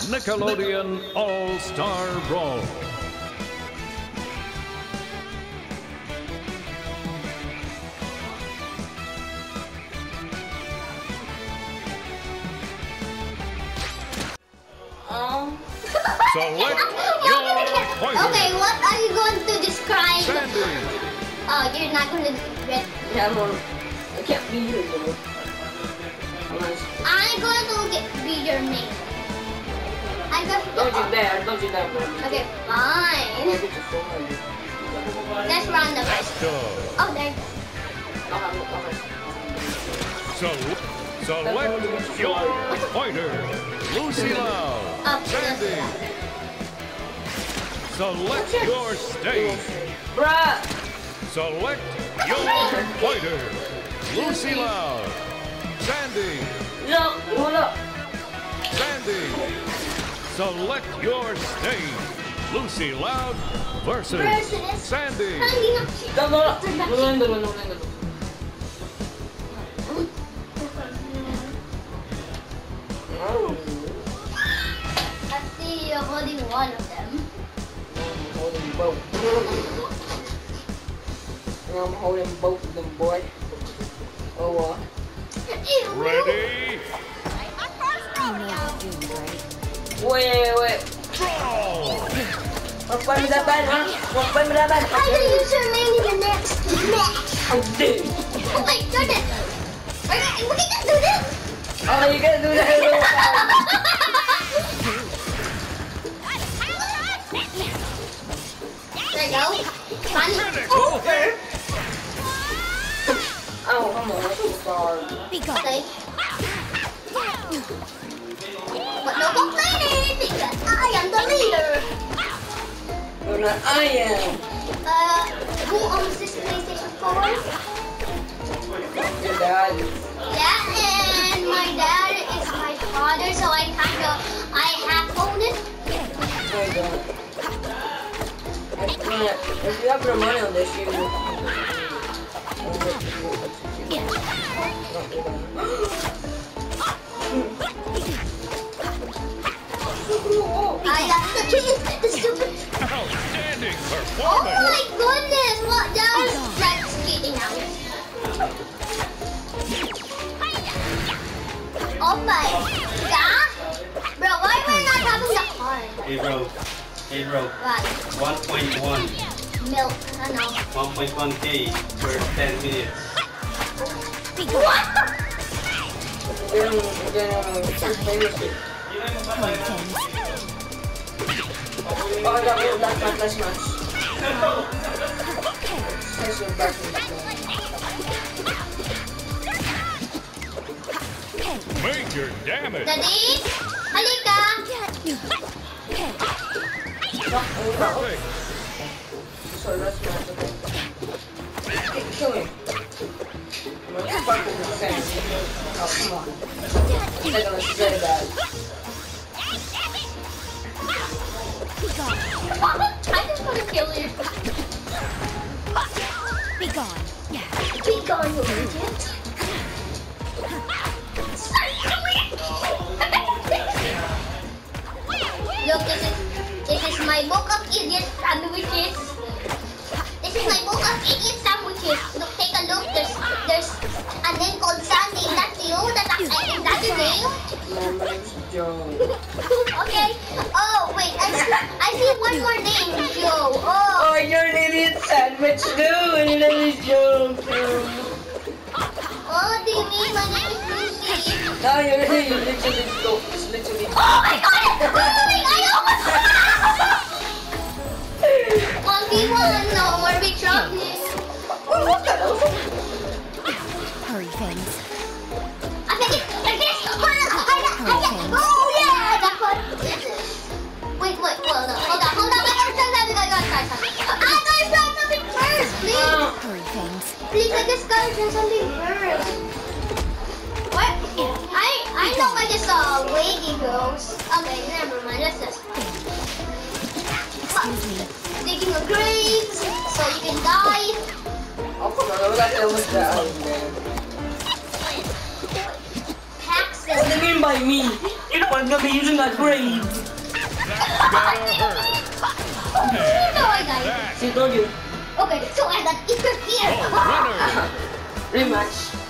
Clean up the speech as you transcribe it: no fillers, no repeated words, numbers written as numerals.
Nickelodeon All-Star Brawl. Select your pointer. Okay, what are you going to describe? Sandy. Oh, you're not going to read. Yeah, I can't be here though. I'm going to be your main. Don't do that, don't do that, bro. Okay, fine. Let's run the first. Oh, there you go. Select your pointer. Lucy Loud. Sandy. Select your stage. Bruh. Select your pointer. Lucy Loud. Sandy. No, hold up. Sandy. Select your stage. Lucy Loud versus Sandy. No. I see you're holding one of them. I'm holding both. I'm holding both of them, boy. Oh, Ready? Wait. Draw! Huwag pa milaban, ha? Huwag pa milaban. How do you use your main in the next match? How dare you? Oh my goodness! We can do this! Oh, you gotta do the hello. There you go. Funny. Okay. Oh, come on, I'm so sorry. Okay. But no complaining because I am the leader. No, not I am. Who owns this PlayStation 4? Your dad. Yeah, and my dad is my father, so I half own it. I don't. If you have the money on this, you I got the cheese, the stupid. Outstanding Oh performance! my goodness, what does that's skating out? Oh my god! Bro, why am I not having the card? Hey bro, What? 1.1, Milk, I know. 1.1k for 10 minutes. What? Oh, I got real last match. Major damage! Daddy? Halika! Perfect! So that's match, okay. Kill him. Oh, come on. They're gonna say that. I just want to kill you. Be gone. Be gone, you idiot. Look, this is my book of idiot sandwiches. This is my book of idiot sandwiches. Look, take a look. There's a name called Sandy. Is that you? Is that your name? My name's Joe. Okay. Oh, wait. I see one more name. Joe. Oh. Oh, you're an idiot sandwich too, and your name is Joe too. Oh, do you mean my name is Lucy? No, you're literally Joe. It's literally. Oh my god! I almost 1v1, no more big trouble. What the hell? Hurry, things. I think it's oh yeah, that one. Wait, hold on. I gotta try something first, please. Hurry, things. Please, I just gotta try something first. What? I know I just saw a way he goes. Okay, never mind. Let's just. Excuse me. Digging a grave so you can die. Oh, come on, what the hell was that? Hacks What do you mean by me? You know I'm gonna be using my brain. That's gotta hurt. No, I died. That. See, told you. Okay, so I got interfered. Oh, winner. Rematch.